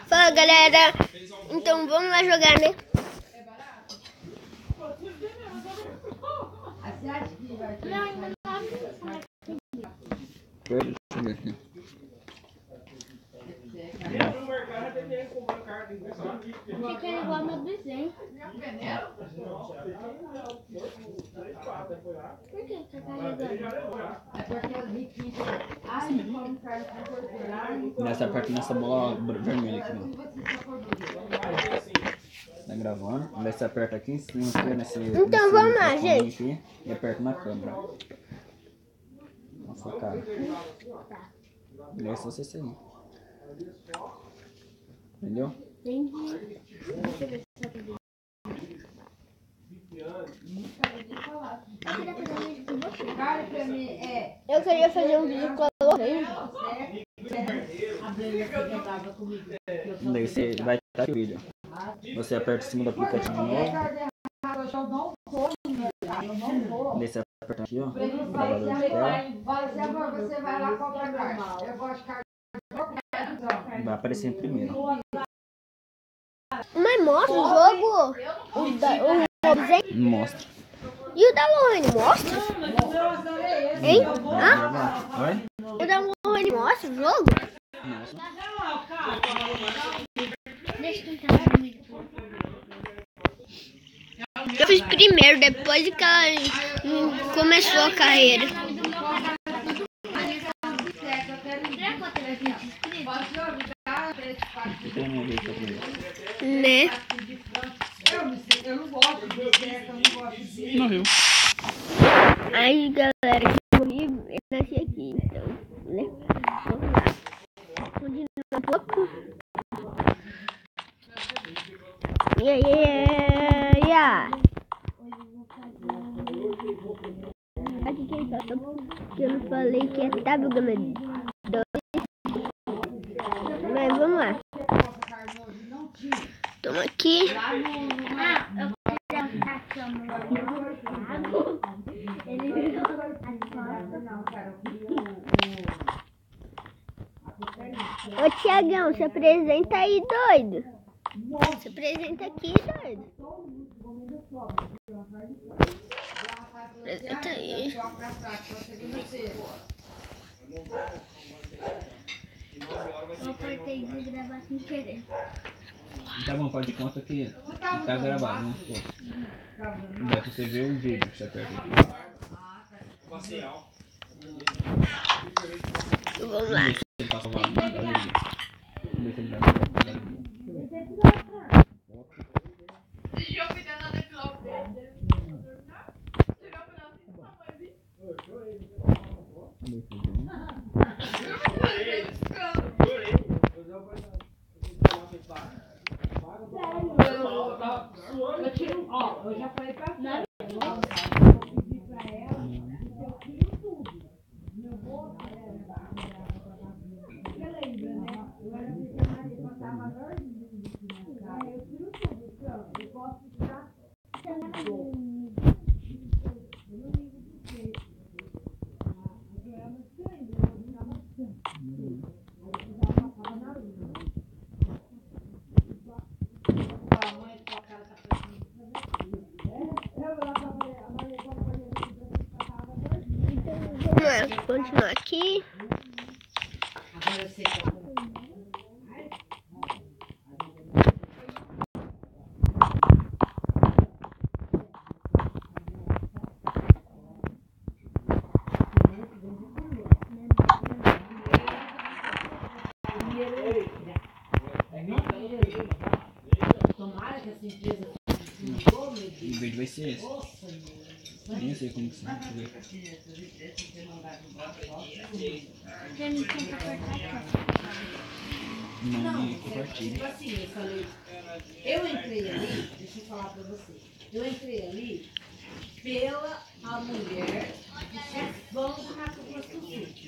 Fala, galera. Então vamos lá jogar, né? Fica igual meu desenho. Por que tá carregando? Nessa parte nessa bola vermelha aqui, ó. Tá gravando. Aí você aperta aqui em cima, Então vamos lá, gente. Aqui, e aperta na câmera. Nossa, cara. Melhor só você seguir. Entendeu? Entendi. Deixa eu ver se tá tudo. Eu queria fazer um vídeo com a Lorena. Daí você vai estar aqui o vídeo. Você aperta em cima do aplicativo de novo. Daí você aperta aqui, ó. Gravador de tela. Vai aparecer em primeiro. Mas mostra o jogo? O desenho? Mostra. E o da Lorena mostra? Hein? Hã? Oi? O da Lorena mostra o jogo? Deixa eu tentar comigo. Eu fiz primeiro, depois que ela começou a carreira. Né? Não viu? Aí, galera, eu nasci aqui, então, né? Vamos lá. Continuar um pouco. Aqui quem tá, porque eu não falei que é tábua gama 2. Mas vamos lá. Toma aqui. Ô Tiagão, se apresenta aí, doido. Se apresenta aqui, doido. Apresenta aí. Eu cortei de gravar sem querer. Tá bom, pode conta que tá gravado, né? Daí você vê o vídeo que você aperta aqui. Vamos lá. Ele tá salvado, né? Vamos ver se ele vai Eu já falei pra ela. Vamos continuar aqui. Agora eu sei que tomara que essa empresa O vídeo vai ser esse. Nem sei como que você vai ver. Já me tenta cortar. Não compartilha. Tipo assim, eu falei, eu entrei ali, deixa eu falar pra você, eu entrei ali pela a mulher que tinha vão do Mato Grosso do Sul.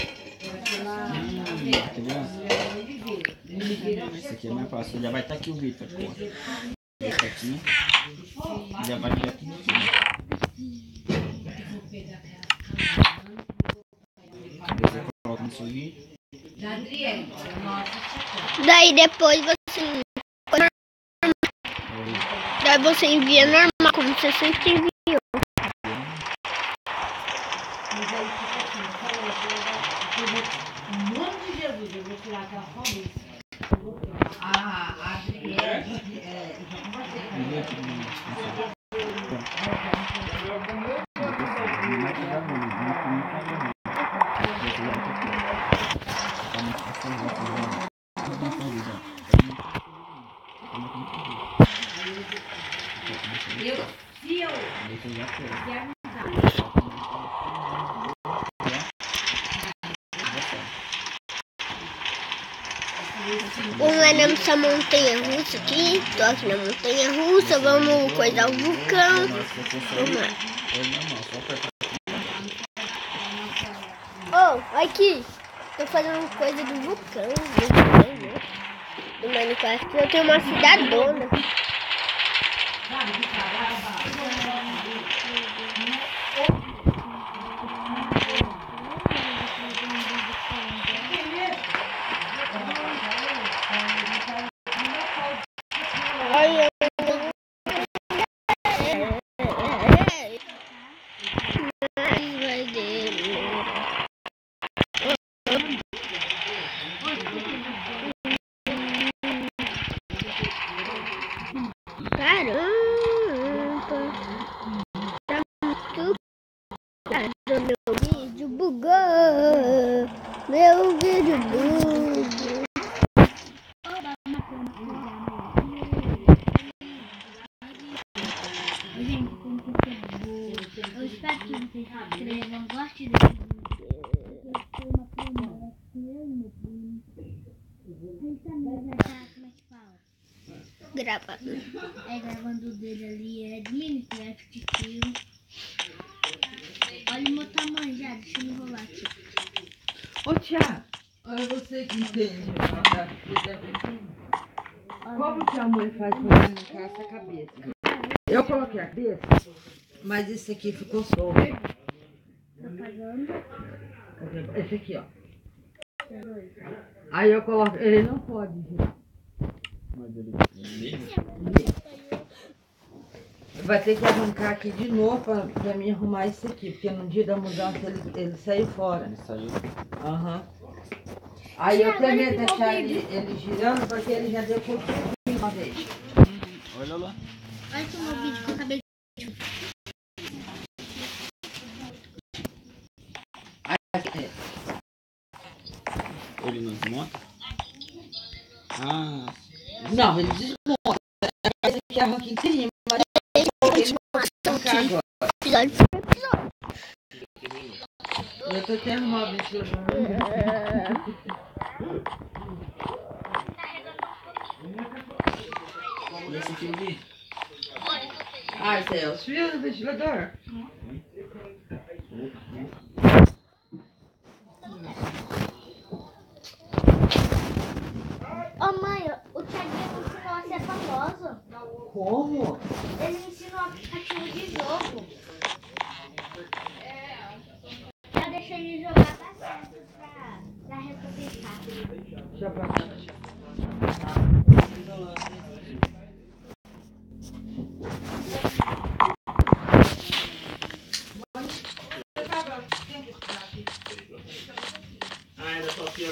Esse aqui é mais fácil, já vai estar aqui o vídeo, pode pôr. Esse aqui, já vai vir aqui em cima. Você coloca no seu vídeo. Adriele, nossa, Daí depois você... Daí você envia normal, como você sempre enviou. mas aí fica assim, em nome de Jesus, eu vou tirar aquela família. A Adriele, já conversei com ela. Vamos lá nessa montanha russa aqui. Tô aqui na montanha russa. Vamos coisar o vulcão. Vamos lá. Oh, aqui. Tô fazendo coisa do vulcão. Do Minecraft. Eu tenho uma cidadona. Olha. Vai demorar. Caramba, tá muito caro. Meu vídeo bugou. Meu vídeo bugou. Gente, como que é boa. Eu espero que vocês se inscrevam, gostem desse vídeo. Foi uma primeira que eu e meu primo. Ele também já tá, como é que fala? Gravando. Gravando o dele ali, é de Minecraft, tio. Olha o meu tamanho já, deixa eu enrolar aqui. Ô, Thiago, olha você que entende. Como que a mãe faz pra arrancar essa cabeça? Eu coloquei a cabeça, mas esse aqui ficou solto. Tô pagando. Esse aqui, ó. Aí eu coloco, ele não pode girar. Vai ter que arrancar aqui de novo pra mim arrumar isso aqui, porque no dia da mudança ele saiu fora. Ele saiu. Aham. Aí eu tenho medo de deixar ele girando, porque ele já deu por uma vez. Olha lá. Olha aqui o meu vídeo que eu acabei de... Ele não desmonta? Ah, Não, ele desmonta. Esse aqui arranca inteirinho, mas ele arrancar agora. Episódio. Eu tô tendo uma aventura. e esse fio aqui? Ah, esse é o fio do ventilador? Ô mãe, o Thiaguinho me ensinou a ser famoso. Como? Ele me ensinou aplicativo de jogo. Eu deixei ele jogar bastante pra recompensar. Deixa eu passar. Ah, ainda só aqui. Oi.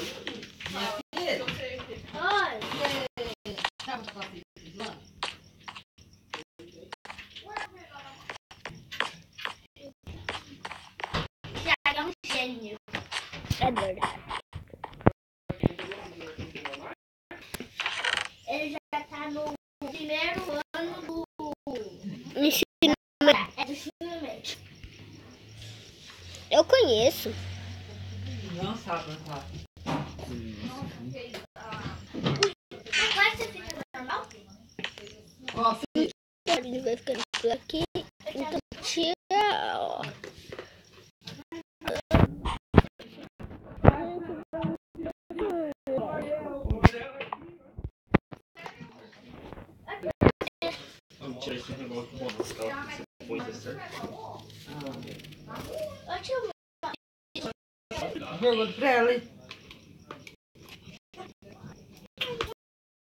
Thiago é um gênio. É verdade. Ele já tá no primeiro ano do... Ensino. É do ensino médio. Eu conheço. Não sabe, não sabe. Agora você fica normal? Ó, filho. Ele vai ficando por aqui. Então, tchau. Vamos tirar esse negócio do bônus, tá? Depois é certo. Ô tio, Pergunta pra ela, hein?